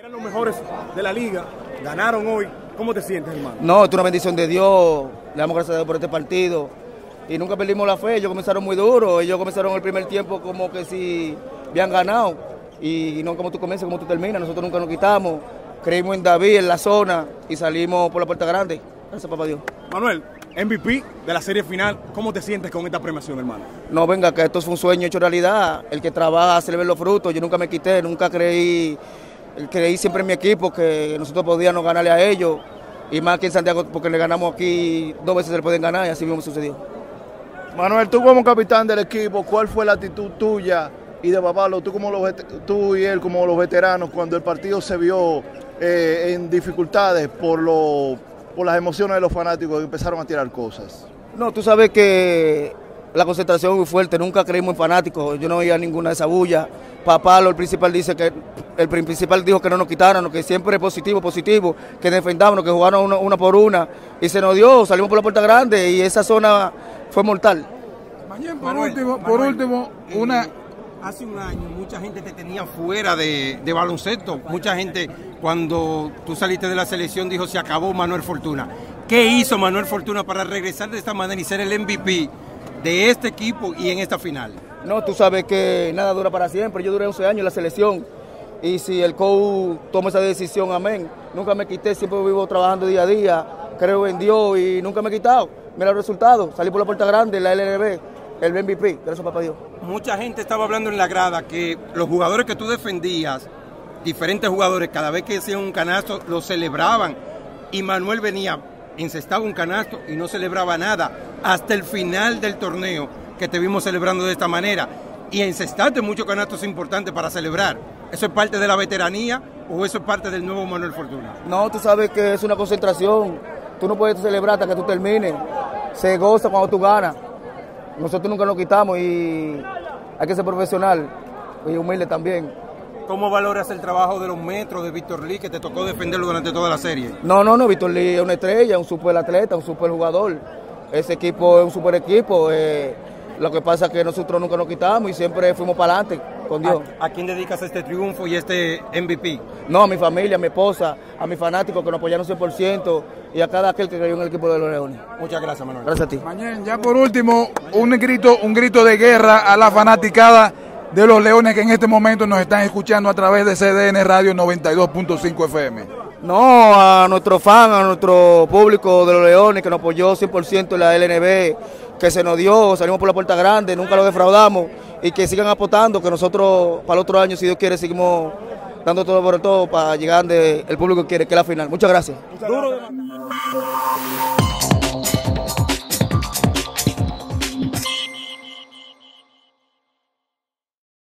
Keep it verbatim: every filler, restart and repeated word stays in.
Eran los mejores de la liga, ganaron hoy. ¿Cómo te sientes, hermano? No, es una bendición de Dios. Le damos gracias a Dios por este partido. Y nunca perdimos la fe. Ellos comenzaron muy duro. Ellos comenzaron el primer tiempo como que si habían ganado. Y no como tú comienzas, como tú terminas. Nosotros nunca nos quitamos. Creímos en David, en la zona, y salimos por la puerta grande. Gracias, papá Dios. Manuel, M V P de la serie final, ¿cómo te sientes con esta premiación, hermano? No, venga, que esto fue un sueño hecho realidad. El que trabaja se le ven los frutos. Yo nunca me quité, nunca creí, creí siempre en mi equipo que nosotros podíamos ganarle a ellos. Y más aquí en Santiago, porque le ganamos aquí dos veces se le pueden ganar, y así mismo sucedió. Manuel, tú como capitán del equipo, ¿cuál fue la actitud tuya y de Babalo, tú, como los, tú y él como los veteranos, cuando el partido se vio eh, en dificultades por, lo, por las emociones de los fanáticos que empezaron a tirar cosas? No, tú sabes que la concentración es muy fuerte, nunca creímos en fanáticos, yo no oía ninguna de esas bullas. Papá, el principal dice que el principal dijo que no nos quitaran, que siempre es positivo, positivo, que defendámonos, que jugaron una, una por una, y se nos dio, salimos por la puerta grande y esa zona fue mortal. Mañana, por Manuel, último, por Manuel, último, eh, una... Hace un año mucha gente te tenía fuera de, de baloncesto, mucha gente cuando tú saliste de la selección dijo se acabó Manuel Fortuna. ¿Qué hizo Manuel Fortuna para regresar de esta manera y ser el M V P de este equipo y en esta final? No, tú sabes que nada dura para siempre, yo duré once años en la selección y si el coach toma esa decisión, amén, nunca me quité, siempre vivo trabajando día a día, creo en Dios y nunca me he quitado. Mira los resultados, salí por la puerta grande, la L N B, el M V P, gracias papá Dios. Mucha gente estaba hablando en la grada que los jugadores que tú defendías, diferentes jugadores, cada vez que hacían un canasto, lo celebraban. Y Manuel venía, encestaba un canasto y no celebraba nada. Hasta el final del torneo, que te vimos celebrando de esta manera. Y encestaste muchos canastos importantes para celebrar. ¿Eso es parte de la veteranía o eso es parte del nuevo Manuel Fortuna? No, tú sabes que es una concentración. Tú no puedes celebrar hasta que tú termines. Se goza cuando tú ganas. Nosotros nunca nos quitamos y hay que ser profesional y humilde también. ¿Cómo valoras el trabajo de los metros de Víctor Lee que te tocó defenderlo durante toda la serie? No, no, no, Víctor Lee es una estrella, un super atleta, un super jugador. Ese equipo es un super equipo. Eh, lo que pasa es que nosotros nunca nos quitamos y siempre fuimos para adelante con Dios. ¿A, ¿A quién dedicas este triunfo y este M V P? No, a mi familia, a mi esposa, a mis fanáticos que nos apoyaron cien por ciento y a cada aquel que creyó en el equipo de los Leones. Muchas gracias, Manuel. Gracias a ti. Mañana, ya por último, un grito, un grito de guerra a la fanaticada de los Leones que en este momento nos están escuchando a través de C D N Radio noventa y dos punto cinco F M. No, a nuestro fan, a nuestro público de los Leones que nos apoyó cien por ciento en la L N B, que se nos dio, salimos por la puerta grande, nunca lo defraudamos y que sigan apostando, que nosotros para el otro año, si Dios quiere, seguimos dando todo por todo para llegar donde el público quiere, que es la final. Muchas gracias. Duro de